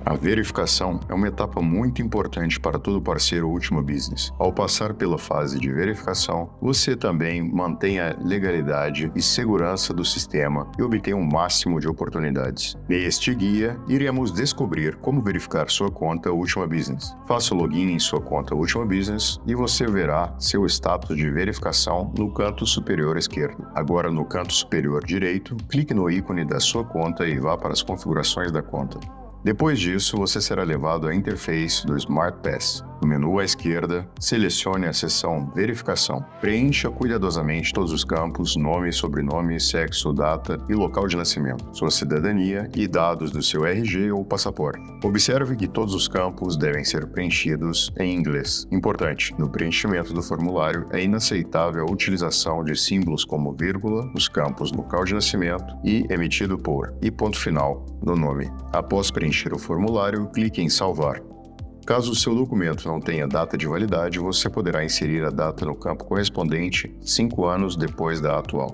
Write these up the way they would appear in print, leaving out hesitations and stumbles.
A verificação é uma etapa muito importante para todo parceiro Ultima Business. Ao passar pela fase de verificação, você também mantém a legalidade e segurança do sistema e obtém um máximo de oportunidades. Neste guia, iremos descobrir como verificar sua conta Ultima Business. Faça o login em sua conta Ultima Business e você verá seu status de verificação no canto superior esquerdo. Agora, no canto superior direito, clique no ícone da sua conta e vá para as configurações da conta. Depois disso, você será levado à interface do Smart Pass. No menu à esquerda, selecione a seção Verificação. Preencha cuidadosamente todos os campos, nome, sobrenome, sexo, data e local de nascimento, sua cidadania e dados do seu RG ou passaporte. Observe que todos os campos devem ser preenchidos em inglês. Importante, no preenchimento do formulário é inaceitável a utilização de símbolos como vírgula nos campos local de nascimento e emitido por e ponto final no nome. Após preencher o formulário, clique em Salvar. Caso o seu documento não tenha data de validade, você poderá inserir a data no campo correspondente 5 anos depois da atual.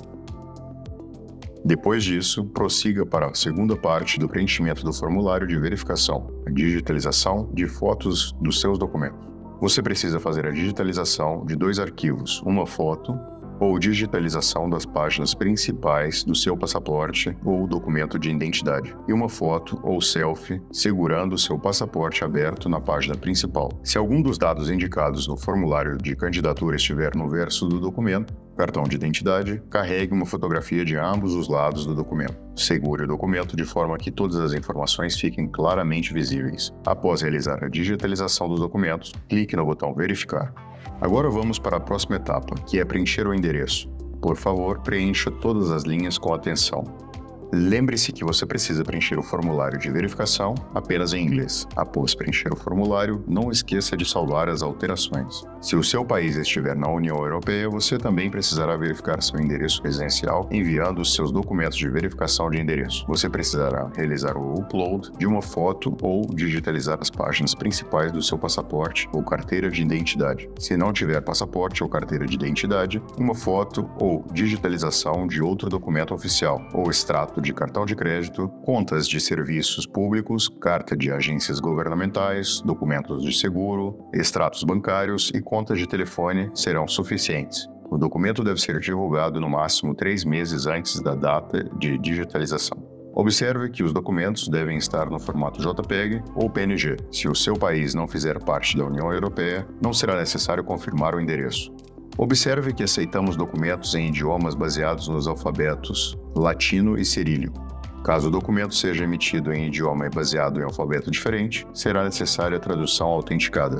Depois disso, prossiga para a segunda parte do preenchimento do formulário de verificação, a digitalização de fotos dos seus documentos. Você precisa fazer a digitalização de 2 arquivos, uma foto ou digitalização das páginas principais do seu passaporte ou documento de identidade, e uma foto ou selfie segurando o seu passaporte aberto na página principal. Se algum dos dados indicados no formulário de candidatura estiver no verso do documento, cartão de identidade, carregue uma fotografia de ambos os lados do documento. Segure o documento de forma que todas as informações fiquem claramente visíveis. Após realizar a digitalização dos documentos, clique no botão Verificar. Agora vamos para a próxima etapa, que é preencher o endereço. Por favor, preencha todas as linhas com atenção. Lembre-se que você precisa preencher o formulário de verificação apenas em inglês. Após preencher o formulário, não esqueça de salvar as alterações. Se o seu país estiver na União Europeia, você também precisará verificar seu endereço residencial enviando os seus documentos de verificação de endereço. Você precisará realizar o upload de uma foto ou digitalizar as páginas principais do seu passaporte ou carteira de identidade. Se não tiver passaporte ou carteira de identidade, uma foto ou digitalização de outro documento oficial ou extrato de cartão de crédito, contas de serviços públicos, carta de agências governamentais, documentos de seguro, extratos bancários e contas de telefone serão suficientes. O documento deve ser divulgado no máximo 3 meses antes da data de digitalização. Observe que os documentos devem estar no formato JPEG ou PNG. Se o seu país não fizer parte da União Europeia, não será necessário confirmar o endereço. Observe que aceitamos documentos em idiomas baseados nos alfabetos latino e cirílico. Caso o documento seja emitido em idioma baseado em alfabeto diferente, será necessária a tradução autenticada.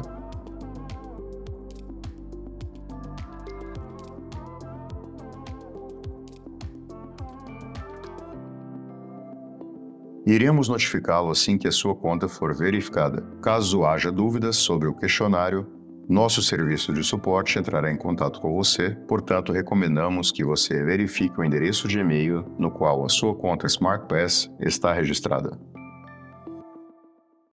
Iremos notificá-lo assim que a sua conta for verificada. Caso haja dúvidas sobre o questionário, nosso serviço de suporte entrará em contato com você, portanto, recomendamos que você verifique o endereço de e-mail no qual a sua conta SmartPass está registrada.